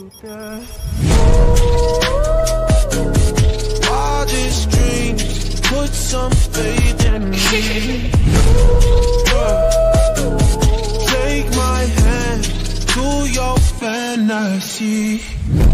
Wildest dreams, put some faith in me. Take my hand to your fantasy.